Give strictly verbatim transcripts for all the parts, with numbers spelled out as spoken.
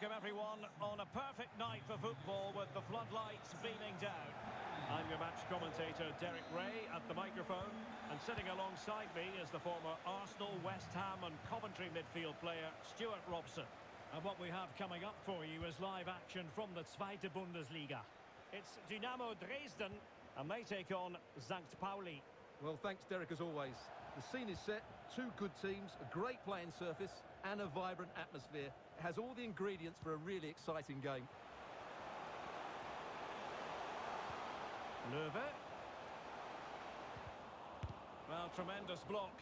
welcome everyone on a perfect night for football with the floodlights beaming down. I'm your match commentator Derek Ray at the microphone, and sitting alongside me is the former Arsenal, West Ham and Coventry midfield player Stuart Robson. And what we have coming up for you is live action from the Zweite Bundesliga. It's Dynamo Dresden and they take on Sankt Pauli. Well, thanks, Derek, as always. The scene is set, two good teams, a great playing surface and a vibrant atmosphere. It has all the ingredients for a really exciting game. Löwe. Well, tremendous block.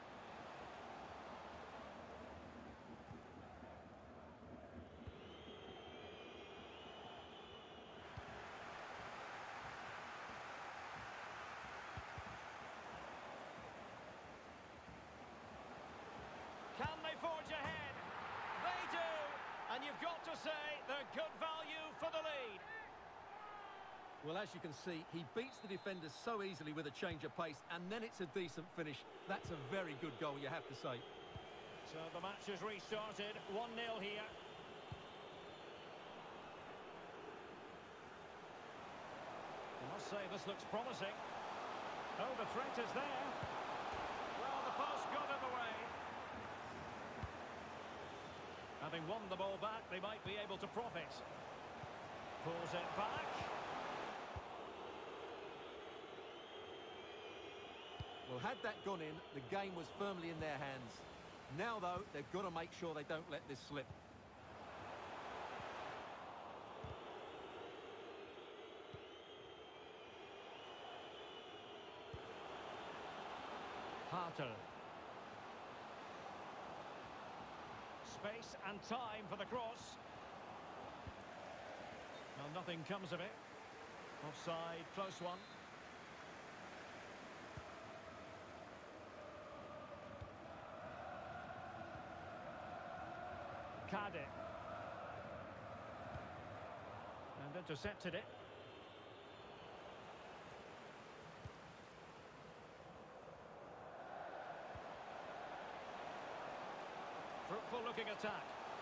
Can they forge ahead? They do! And you've got to say, they're good value for the lead. Well, as you can see, he beats the defenders so easily with a change of pace, and then it's a decent finish. That's a very good goal, you have to say. So the match has restarted, one nil here. I must say, this looks promising. Oh, the threat is there. Well, the post got in the way. Having won the ball back, they might be able to profit. Pulls it back. Well, had that gone in, the game was firmly in their hands. Now, though, they've got to make sure they don't let this slip. Hartel. Space and time for the cross. Well, nothing comes of it. Offside, close one. Kade. And intercepted it. Fruitful looking attack.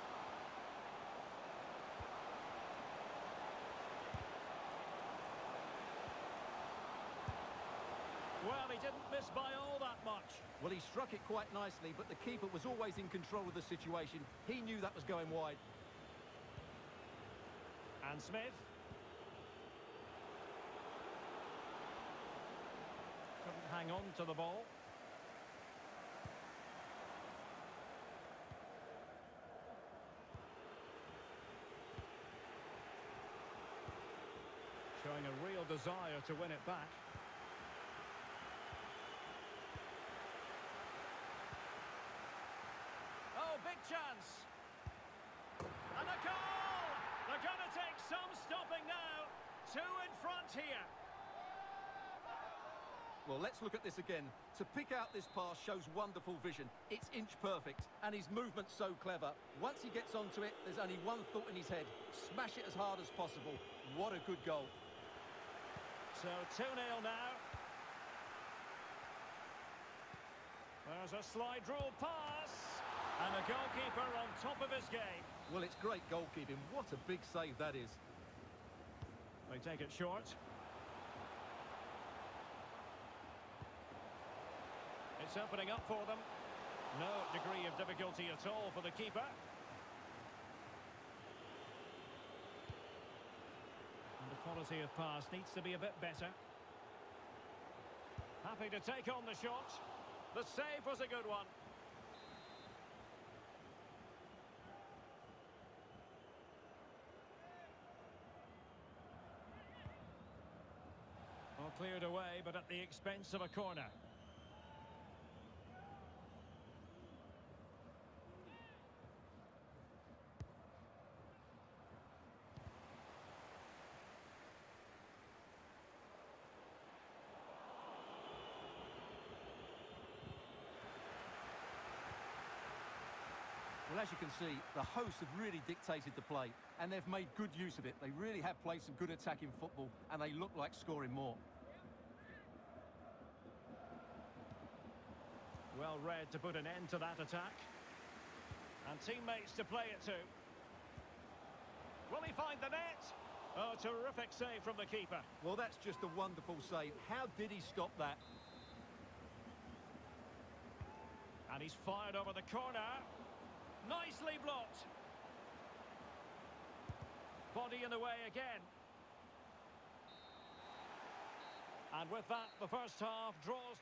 Well, he didn't miss by all that much. Well, he struck it quite nicely, but the keeper was always in control of the situation. He knew that was going wide. And Smith. Couldn't hang on to the ball. Showing a real desire to win it back. Oh, big chance. And a goal! They're going to take some stopping now. Two in front here. Well, let's look at this again. To pick out this pass shows wonderful vision. It's inch perfect, and his movement's so clever. Once he gets onto it, there's only one thought in his head. Smash it as hard as possible. What a good goal. So two nil now. There's a slide rule pass. And a goalkeeper on top of his game. Well, it's great goalkeeping. What a big save that is. They take it short. It's opening up for them. No degree of difficulty at all for the keeper. And the quality of pass needs to be a bit better. Happy to take on the shot. The save was a good one. Well, cleared away, but at the expense of a corner. Well, as you can see, the hosts have really dictated the play, and they've made good use of it. They really have played some good attacking football, and they look like scoring more. Well read to put an end to that attack. And teammates to play it to. Will he find the net? Oh, terrific save from the keeper. Well, that's just a wonderful save. How did he stop that? And he's fired over the corner. Nicely blocked. Body in the way again. And with that, the first half draws.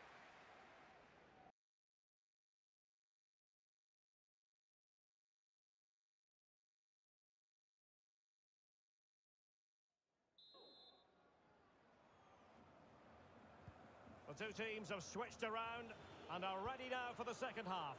The two teams have switched around and are ready now for the second half.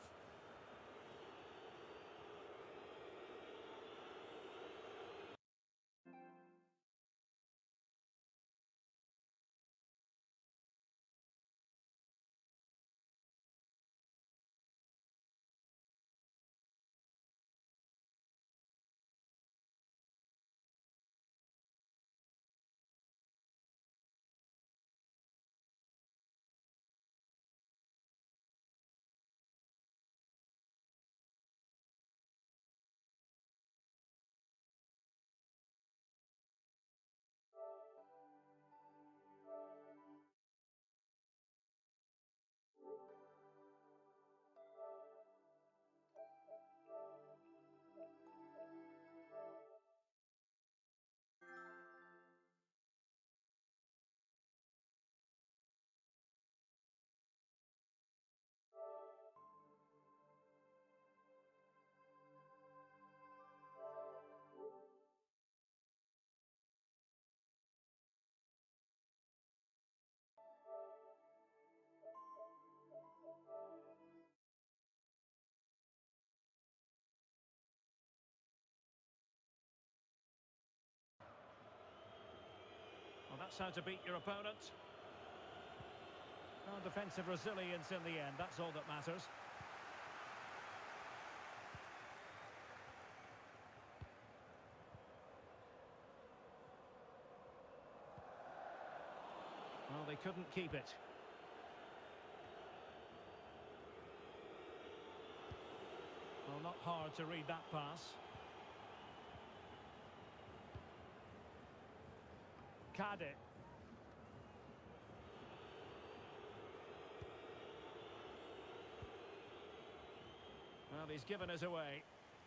Well, that's how to beat your opponent. Oh, defensive resilience in the end, that's all that matters. Well, they couldn't keep it. Well, not hard to read that pass. Kade. Well, he's given us away.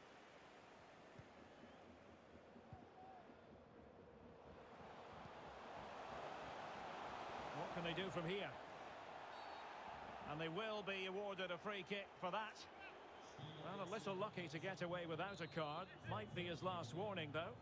What can they do from here? And they will be awarded a free kick for that. Well, a little lucky to get away without a card. Might be his last warning, though.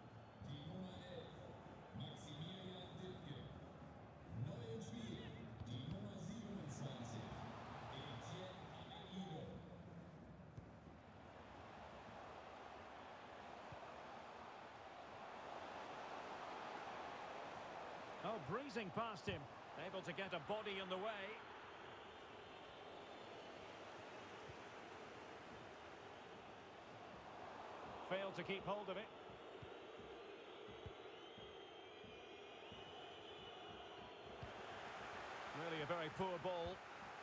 Oh, breezing past him. Able to get a body in the way. Failed to keep hold of it. Really a very poor ball.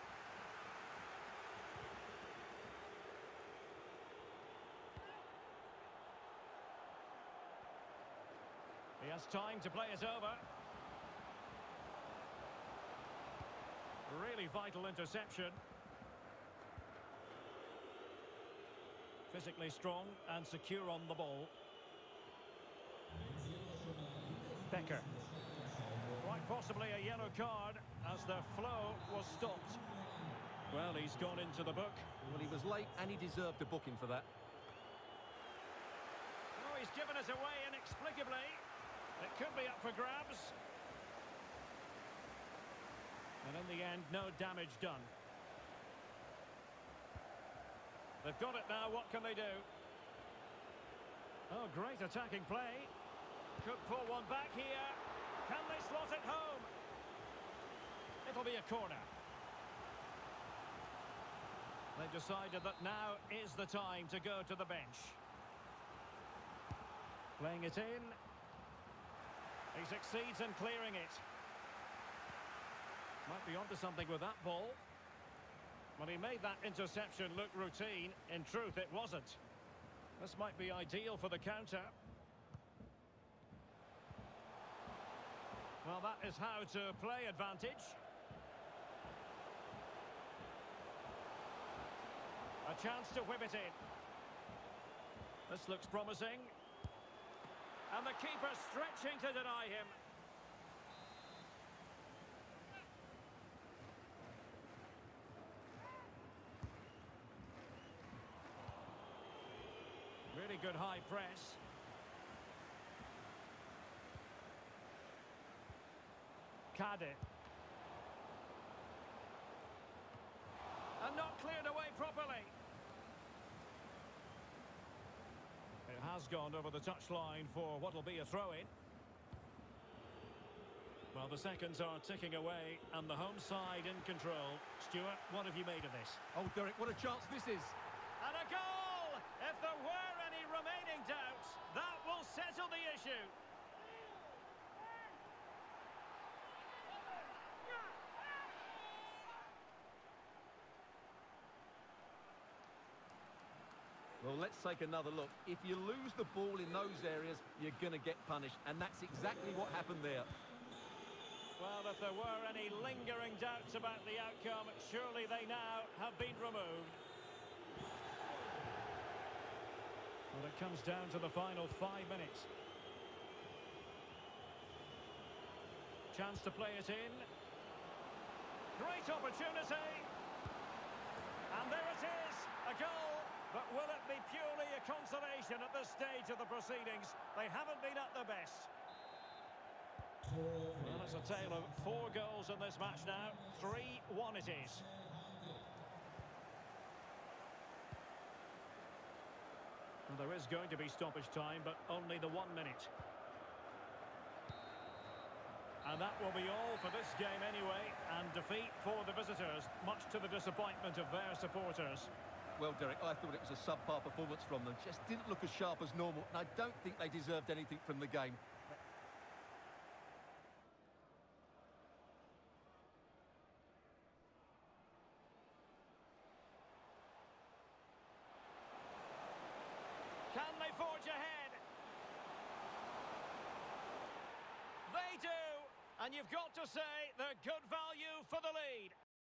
He has time to play it over. Really vital interception. Physically strong and secure on the ball. Becker. Quite possibly a yellow card as the flow was stopped. Well, he's gone into the book. Well, he was late and he deserved a booking for that. Oh, he's given us away inexplicably. It could be up for grabs. And in the end, no damage done. They've got it now, what can they do? Oh, great attacking play. Could pull one back here. Can they slot it home? It'll be a corner. They've decided that now is the time to go to the bench. Playing it in. He succeeds in clearing it. Might be onto something with that ball. Well, he made that interception look routine. In truth, it wasn't. This might be ideal for the counter. Well, that is how to play advantage. A chance to whip it in. This looks promising. And the keeper stretching to deny him. Really good high press. Kade. And not cleared away properly. It has gone over the touchline for what will be a throw-in. Well, the seconds are ticking away and the home side in control. Stuart, what have you made of this? Oh, Derek, what a chance this is. And a goal! If there were any remaining doubts, that will settle the issue. Well, let's take another look. If you lose the ball in those areas, you're going to get punished, and that's exactly what happened there. Well, if there were any lingering doubts about the outcome, surely they now have been removed. Well, it comes down to the final five minutes. Chance to play it in. Great opportunity. And there it is, a goal. But will it be purely a consolation at this stage of the proceedings? They haven't been at their best. Well, it's a tale of four goals in this match now. three one it is. Well, there is going to be stoppage time, but only the one minute. And that will be all for this game anyway. And defeat for the visitors, much to the disappointment of their supporters. Well, Derek, I thought it was a subpar performance from them. Just didn't look as sharp as normal, and I don't think they deserved anything from the game. Can they forge ahead? They do, and you've got to say they're good value for the lead.